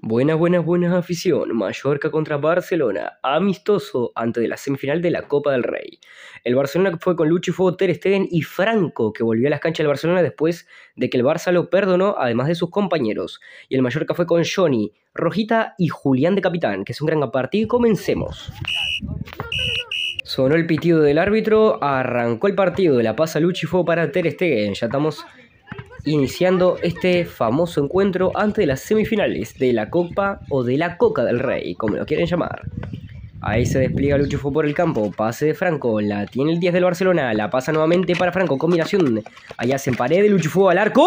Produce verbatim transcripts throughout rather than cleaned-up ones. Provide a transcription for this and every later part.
Buenas, buenas, buenas afición. Mallorca contra Barcelona. Amistoso ante la semifinal de la Copa del Rey. El Barcelona fue con Lucho y Fuego, Ter Stegen y Franco, que volvió a las canchas del Barcelona después de que el Barça lo perdonó, además de sus compañeros. Y el Mallorca fue con Johnny, Rojita y Julián de capitán, que es un gran partido. Y comencemos. Sonó el pitido del árbitro, arrancó el partido, la pasa Lucho y Fuego para Ter Stegen. Ya estamos iniciando este famoso encuentro antes de las semifinales de la Copa o de la Coca del Rey, como lo quieren llamar. Ahí se despliega Lucho y Fuego por el campo, pase de Franco, la tiene el diez del Barcelona, la pasa nuevamente para Franco, combinación, allá hacen pared, Lucho y Fuego al arco,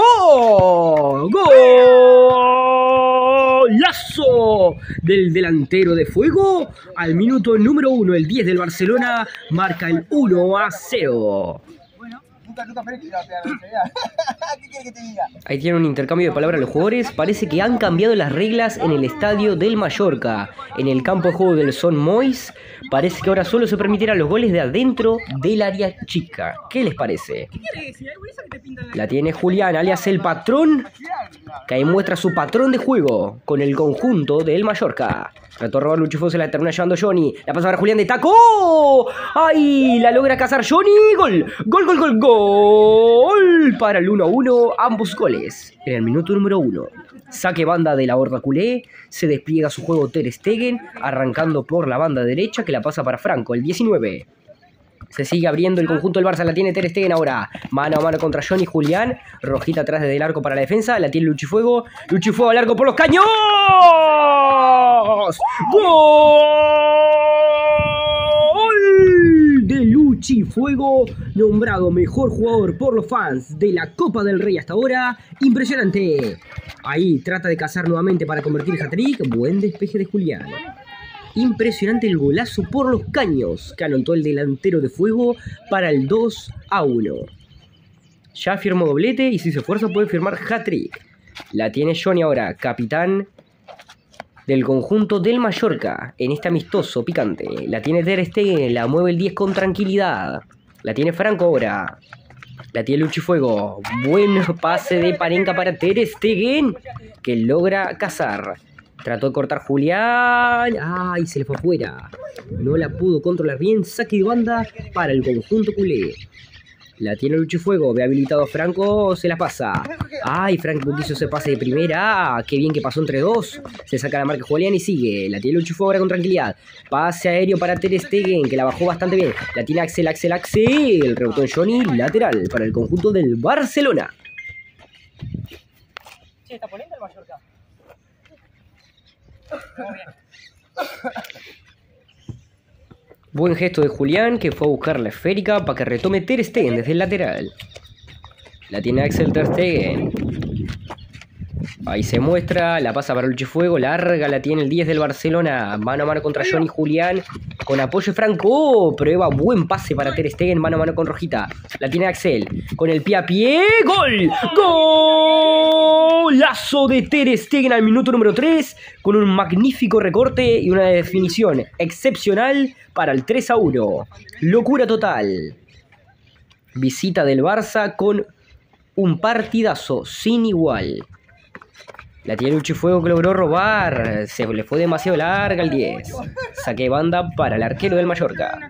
¡golazo! Del delantero de Fuego, al minuto número uno, el diez del Barcelona marca el uno a cero. ¿Qué quiere que te diga? Ahí tienen un intercambio de palabras los jugadores. Parece que han cambiado las reglas en el estadio del Mallorca. En el campo de juego del Son Moix, parece que ahora solo se permitirán los goles de adentro del área chica. ¿Qué les parece? La tiene Julián, alias el patrón, que ahí muestra su patrón de juego con el conjunto del Mallorca. Retorno Lucho y Fuego, se la termina llevando Johnny. La pasa para Julián de taco. ¡Ay! La logra cazar Johnny. ¡Gol! ¡Gol, gol, gol, gol! Para el uno a uno, ambos goles. En el minuto número uno. Saque banda de la horda culé. Se despliega su juego Ter Stegen, arrancando por la banda derecha, que la pasa para Franco, el diecinueve. Se sigue abriendo el conjunto del Barça, la tiene Ter Stegen ahora. Mano a mano contra Johnny Julián. Rojita atrás desde el arco para la defensa. La tiene Lucho y Fuego. Lucho y Fuego al arco por los caños. ¡Gol! De Lucho y Fuego, nombrado mejor jugador por los fans de la Copa del Rey hasta ahora. Impresionante. Ahí trata de cazar nuevamente para convertir el hat-trick. Buen despeje de Julián. Impresionante el golazo por los caños que anotó el delantero de Fuego para el dos a uno. Ya firmó doblete y si se esfuerza puede firmar hat-trick. La tiene Johnny ahora, capitán del conjunto del Mallorca en este amistoso picante. La tiene Ter Stegen, la mueve el diez con tranquilidad. La tiene Franco ahora. La tiene Lucho y Fuego. Buen pase de Panenka para Ter Stegen, que logra cazar. Trató de cortar Julián. ¡Ay! Se le fue afuera. No la pudo controlar bien. Saque de banda para el conjunto culé. La tiene Lucho y Fuego. Ve habilitado a Franco. Se la pasa. ¡Ay! Franco quiso ese pase de primera. ¡Qué bien que pasó entre dos! Se saca la marca Julián y sigue. La tiene Lucho y Fuego ahora con tranquilidad. Pase aéreo para Ter Stegen, que la bajó bastante bien. La tiene Axel, Axel, Axel. Rebotó en Johnny. Lateral para el conjunto del Barcelona. Che, ¿está poniendo el Mallorca? Buen gesto de Julián, que fue a buscar la esférica para que retome Ter Stegen desde el lateral. La tiene Axel Ter Stegen. Ahí se muestra, la pasa para Lucho y Fuego, larga, la tiene el diez del Barcelona, mano a mano contra Johnny Julián, con apoyo de Franco. Oh, prueba, buen pase para Ter Stegen, mano a mano con Rojita. La tiene Axel, con el pie a pie, ¡gol! ¡Golazo de Ter Stegen al minuto número tres, con un magnífico recorte y una definición excepcional para el tres a uno. Locura total. Visita del Barça con un partidazo sin igual. La tiene Lucho y Fuego, que logró robar. Se le fue demasiado larga el diez. Saque de banda para el arquero del Mallorca.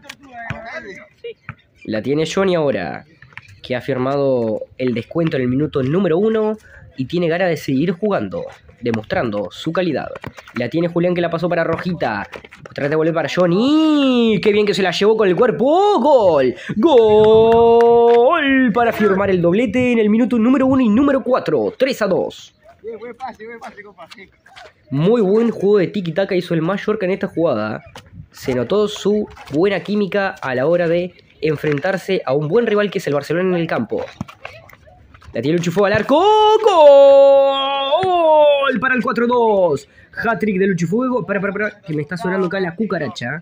La tiene Johnny ahora, que ha firmado el descuento en el minuto número uno y tiene ganas de seguir jugando, demostrando su calidad. La tiene Julián, que la pasó para Rojita. Trata de volver para Johnny. ¡Qué bien que se la llevó con el cuerpo! ¡Gol! ¡Gol! Para firmar el doblete en el minuto número uno y número cuatro. tres a dos. Muy buen juego de tiki-taka hizo el Mallorca en esta jugada. Se notó su buena química a la hora de enfrentarse a un buen rival que es el Barcelona en el campo. La tiene Lucho y Fuego al arco. ¡Gol! Para el cuatro a dos. Hat-trick de Lucho y Fuego. Para, para, para, que me está sonando acá la cucaracha.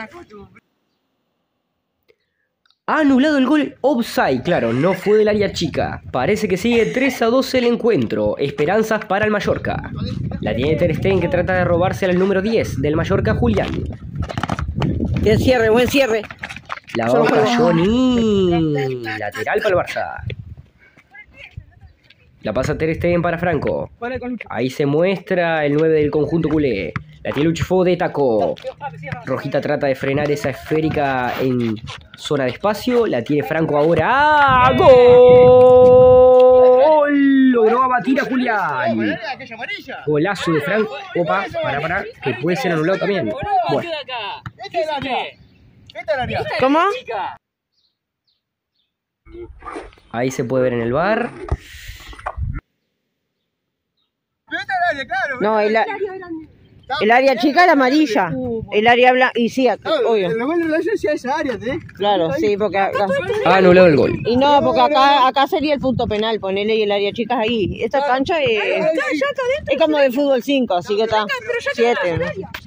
Ha anulado el gol offside, claro, no fue del área chica. Parece que sigue tres a dos el encuentro. Esperanzas para el Mallorca. La tiene Ter Stegen, que trata de robarse al número diez del Mallorca, Julián. Buen cierre, buen cierre. La baja Johnny. Lateral para el Barça. La pasa Ter Stegen para Franco. Ahí se muestra el nueve del conjunto culé. La tiene Luchi Fuego de taco. Rojita trata de frenar esa esférica en zona de espacio. La tiene Franco ahora. ¡Ah! ¡Gol! Logró abatir a Julián. Golazo de Franco. Opa, para, para. Que puede ser anulado también. Bueno. ¿Cómo? Ahí se puede ver en el bar. No, el, el área chica es la amarilla. El área blanca. Y sí, obvio. Claro, sí, porque acá. Ah, anulado el gol. Y no, porque acá, acá sería el punto penal, ponerle y el área chica es ahí. Esta cancha es, es como de fútbol cinco, así que está siete.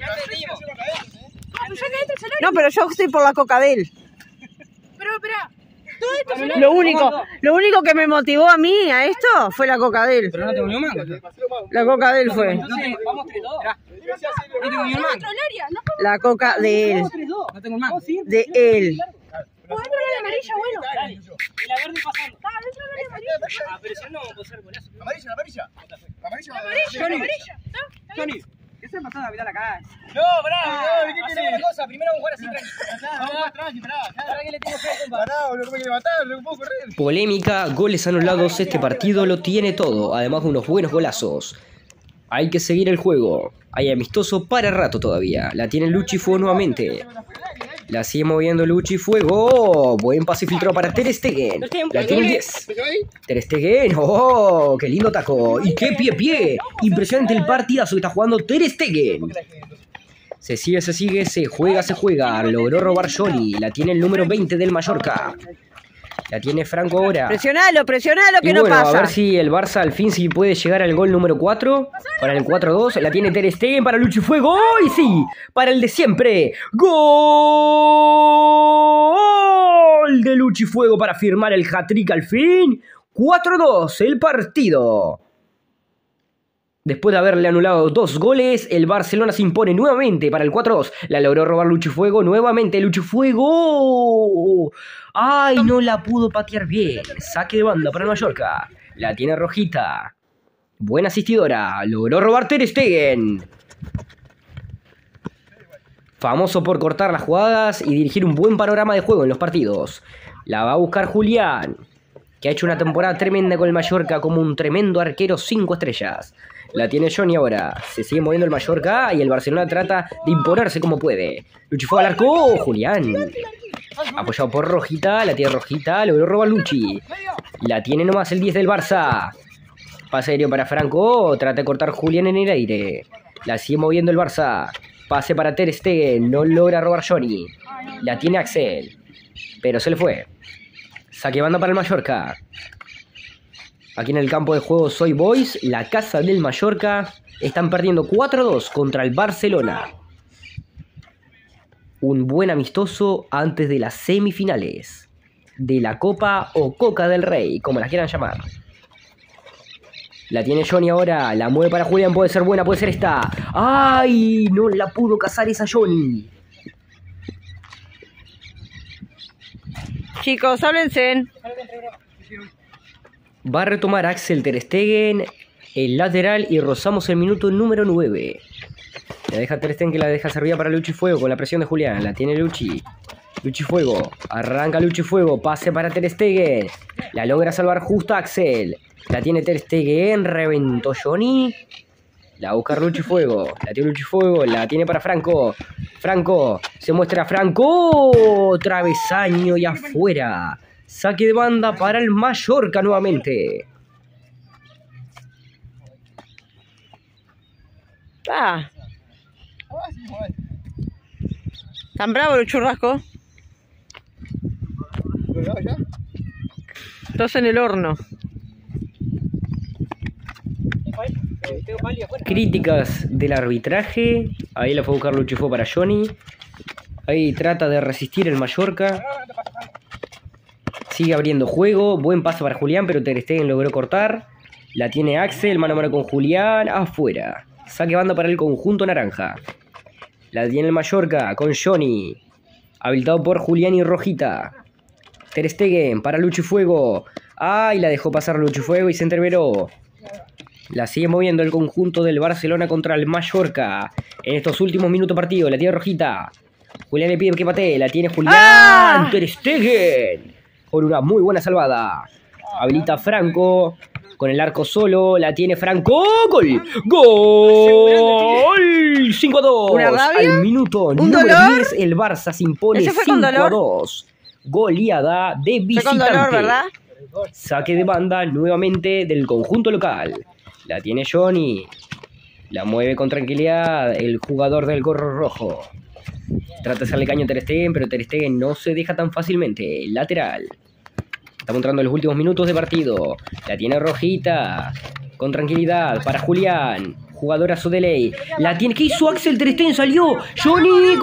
No, pero yo estoy por la coca de él. Pero, pero. Lo único, lo único que me motivó a mí a esto fue la coca de él. Pero no tengo ni un mango. La coca de él fue. Entonces, vamos tres dos. No tengo ni un mango. La coca de él. No tengo un mango. De él. Bueno, la amarilla, bueno. Dale. Y la verde pasando. Ah, dentro de la amarilla. Ah, pero si no, vamos a hacer golazo. Amarilla, amarilla. Amarilla, Amarilla, amarilla. Johnny, ¿qué se ha pasado a Vidal acá? No, pará, no, ¿qué Hacemos una cosa, primero vamos a jugar así tranquilo. Vamos a tranqui, pará. ¿Para qué le tengo fe, compa? Pará, boludo, ¿cómo me quiere matar? No puedo correr. Polémica, goles anulados. Este partido lo tiene todo. Además de unos buenos golazos. Hay que seguir el juego. Hay amistoso para rato todavía. La tiene Luchi Fuego nuevamente. La sigue moviendo Luchi Fuego. Buen pase filtrado para Ter Stegen. La tiene el diez. Ter Stegen. ¡Oh! ¡Qué lindo taco! ¡Y qué pie pie! Impresionante el partidazo que está jugando Ter Stegen. Se sigue, se sigue, se juega, se juega. Logró robar Johnny. La tiene el número veinte del Mallorca. La tiene Franco ahora. Presionalo, presionalo que Y no bueno, pasa. a ver si el Barça al fin sí puede llegar al gol número cuatro. Para el cuatro dos. La tiene Ter Stegen para Luchi Fuego. ¡Y sí! Para el de siempre. ¡Gol! De Luchi Fuego para firmar el hat-trick al fin. cuatro dos el partido. Después de haberle anulado dos goles, el Barcelona se impone nuevamente para el cuatro dos. La logró robar Luchi Fuego nuevamente. Luchi Fuego. ¡Ay! No la pudo patear bien. Saque de banda para el Mallorca. La tiene Rojita. Buena asistidora. Logró robar Ter Stegen. Famoso por cortar las jugadas y dirigir un buen panorama de juego en los partidos. La va a buscar Julián, que ha hecho una temporada tremenda con el Mallorca como un tremendo arquero cinco estrellas. La tiene Johnny ahora. Se sigue moviendo el Mallorca y el Barcelona trata de imponerse como puede. Luchi Fuego al arco. Julián. Apoyado por Rojita. La tiene Rojita. Logró robar Luchi. La tiene nomás el diez del Barça. Pase aéreo para Franco. Trata de cortar Julián en el aire. La sigue moviendo el Barça. Pase para Ter Stegen. No logra robar Johnny. La tiene Axel. Pero se le fue. Saque banda para el Mallorca. Aquí en el campo de juego Soy Boys, la casa del Mallorca. Están perdiendo cuatro dos contra el Barcelona. Un buen amistoso antes de las semifinales de la Copa o Coca del Rey, como la quieran llamar. La tiene Johnny ahora, la mueve para Julián, puede ser buena, puede ser esta. ¡Ay! No la pudo cazar esa Johnny. Chicos, háblense. Va a retomar Axel Ter Stegen el lateral y rozamos el minuto número nueve. La deja Ter Stegen, que la deja servida para Luchi Fuego con la presión de Julián. La tiene Luchi. Luchi Fuego. Arranca Luchi Fuego. Pase para Ter Stegen. La logra salvar justo Axel. La tiene Ter Stegen. Reventó Johnny. La va a buscar Luchi Fuego. La tiene Luchi Fuego. La tiene para Franco. Franco. Se muestra Franco. Travesaño y afuera. Saque de banda para el Mallorca nuevamente. Ah. ¿Tan bravo el churrasco? Estás en el horno. Críticas del arbitraje. Ahí la fue a buscar Luchi Fuego para Johnny. Ahí trata de resistir el Mallorca. Sigue abriendo juego. Buen paso para Julián, pero Ter Stegen logró cortar. La tiene Axel, mano a mano con Julián. Afuera. Saque banda para el conjunto naranja. La tiene el Mallorca con Johnny. Habilitado por Julián y Rojita. Ter Stegen para Luchi Fuego. Ay, la dejó pasar Luchifuego y se entreveró. La sigue moviendo el conjunto del Barcelona contra el Mallorca. En estos últimos minutos de partido, la tiene Rojita. Julián le pide que patee, la tiene Julián. ¡Ah! Ter Stegen. Con una muy buena salvada. Habilita Franco. Con el arco solo, la tiene Franco. ¡Gol! ¡Gol! cinco a dos. ¿Una rabia? Al minuto ¿Un número dolor? diez, el Barça se impone ¿Ese fue con cinco a dolor? dos. Goleada de Fue visitante. con dolor, ¿verdad? Saque de banda nuevamente del conjunto local. La tiene Johnny. La mueve con tranquilidad el jugador del gorro rojo. Trata de hacerle caño a Ter Stegen, pero Ter Stegen no se deja tan fácilmente. Lateral. Estamos entrando en los últimos minutos de partido. La tiene Rojita. Con tranquilidad para Julián. Jugadorazo de ley. La tiene. ¿Qué hizo Axel Ter Stegen? Salió. Johnny.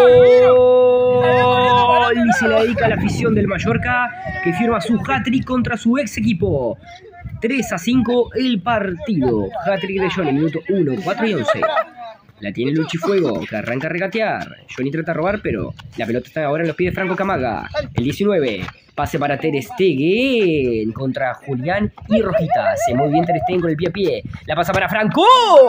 Gol. Y se la dedica a la afición del Mallorca, que firma su hat-trick contra su ex equipo. tres a cinco el partido. Hat-trick de Johnny. Minuto uno, cuatro y once. La tiene Luchifuego, que arranca a regatear. Johnny trata de robar, pero la pelota está ahora en los pies de Franco Camaga. El diecinueve. Pase para Ter Stegen contra Julián y Rojita. Se mueve bien Ter Stegen con el pie a pie. La pasa para Franco.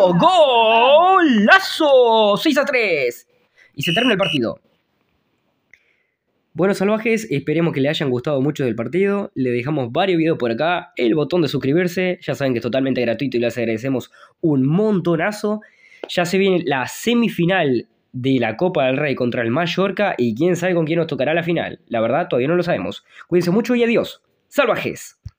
¡Golazo! seis a tres. Y se termina el partido. Bueno, salvajes, esperemos que les hayan gustado mucho del partido. Le dejamos varios videos por acá. El botón de suscribirse. Ya saben que es totalmente gratuito y les agradecemos un montonazo. Ya se viene la semifinal de la Copa del Rey contra el Mallorca y quién sabe con quién nos tocará la final. La verdad, todavía no lo sabemos. Cuídense mucho y adiós. ¡Salvajes!